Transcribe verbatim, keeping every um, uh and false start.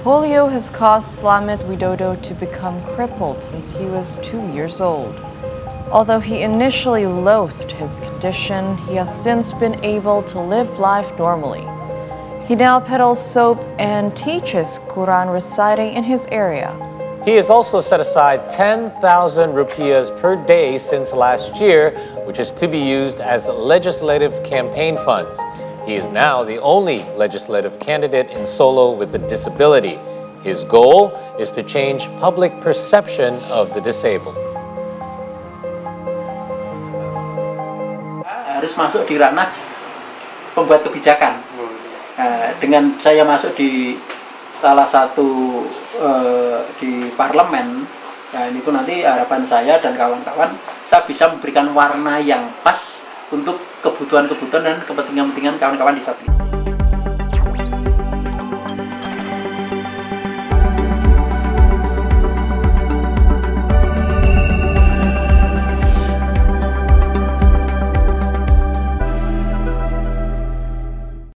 Polio has caused Slamet Widodo to become crippled since he was two years old. Although he initially loathed his condition, he has since been able to live life normally. He now peddles soap and teaches Quran reciting in his area. He has also set aside ten thousand rupiahs per day since last year, which is to be used as legislative campaign funds. He is now the only legislative candidate in Solo with a disability. His goal is to change public perception of the disabled. Harus masuk di ranah pembuat kebijakan. Nah, dengan saya masuk di salah satu uh, di parlemen, nah ini pun nanti harapan saya dan kawan-kawan, saya bisa memberikan warna yang pas untuk kebutuhan-kebutuhan dan kepentingan-kepentingan kawan-kawan disabilitas.